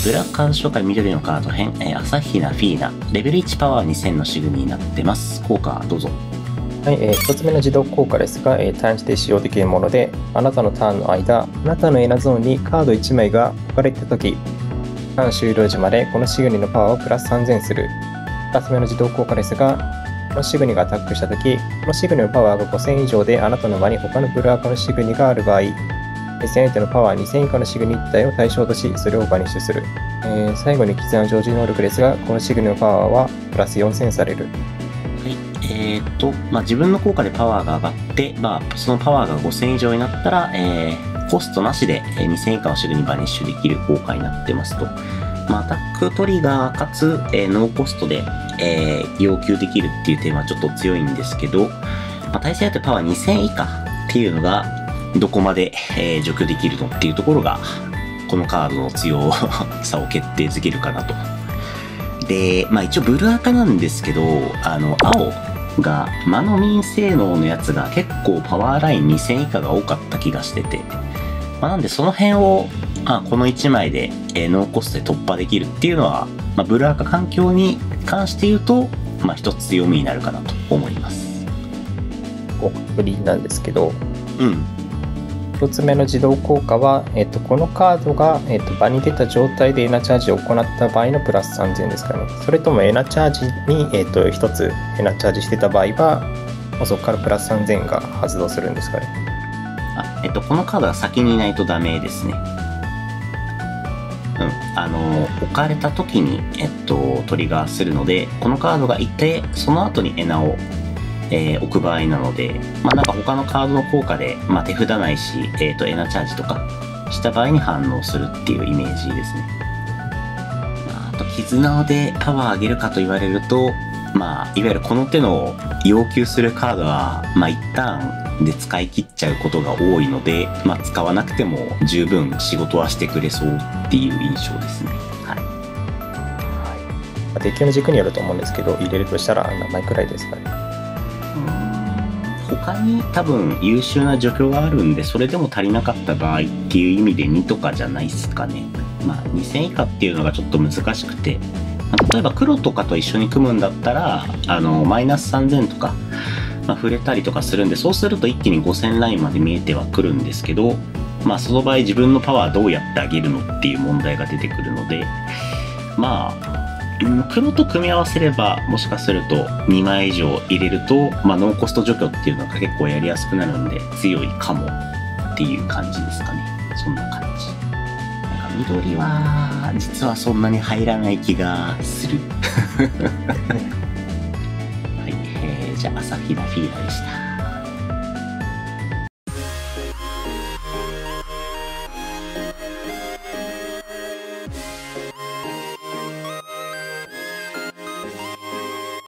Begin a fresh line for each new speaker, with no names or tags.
ブラックカード紹介緑のカード編、朝比奈フィーナ、レベル1パワー2000のシグニになってます。効果どうぞ。
はい、1つ目の自動効果ですが、単値で使用できるもので、あなたのターンの間、あなたのエナゾーンにカード1枚が置かれたとき、ターン終了時までこのシグニのパワーをプラス3000する。2つ目の自動効果ですが、このシグニがアタックしたとき、このシグニのパワーが5000以上であなたの場に他のブルアカのシグニがある場合、対戦相手のパワー2000以下のシグニ1体を対象とし、それをバニッシュする。最後に絆の常時能力ですが、このシグニのパワーはプラス4000される。
はい。自分の効果でパワーが上がって、そのパワーが5000以上になったら、コストなしで2000以下のシグニバニッシュできる効果になってますと。アタックトリガーかつ、ノーコストで、要求できるっていう点はちょっと強いんですけど、対戦相手パワー2000以下っていうのが、どこまで、除去できるのっていうところが、このカードの強さを決定づけるかなと。で、一応ブルアカなんですけど、青が魔の民性能のやつが結構パワーライン2000以下が多かった気がしてて、なんでその辺を、この1枚で、ノーコストで突破できるっていうのは、ブルアカ環境に関して言うと、一つ強みになるかなと思います。
効果振りなんですけど、
うん。
1つ目の自動効果は、このカードが、場に出た状態でエナチャージを行った場合のプラス3000ですかね。それともエナチャージに、1つエナチャージしてた場合は、そこからプラス3000が発動するんですかね。
このカードは先にいないとダメですね。置かれた時に、トリガーするので、このカードがいて、その後にエナを置く場合なので、他のカードの効果で、手札ないし、エナチャージとかした場合に反応するっていうイメージですね。あと、絆でパワー上げるかと言われると、いわゆるこの手の要求するカードは、一旦で使い切っちゃうことが多いので、使わなくても十分仕事はしてくれそうっていう印象ですね。はい。
デッキの軸によると思うんですけど、入れるとしたら何枚くらいですかね。
他に多分優秀な除去があるんで、それでも足りなかった場合っていう意味で2とかじゃないですかね。2000以下っていうのがちょっと難しくて、例えば黒とかと一緒に組むんだったら、マイナス3000とか、触れたりとかするんで、そうすると一気に5000ラインまで見えてはくるんですけど、その場合自分のパワーどうやって上げるのっていう問題が出てくるので、黒と組み合わせれば、もしかすると2枚以上入れると、ノーコスト除去っていうのが結構やりやすくなるんで、強いかもっていう感じですかね。そんな感じ。緑は、実はそんなに入らない気がする。はい、じゃあ、朝日奈フィーラでした。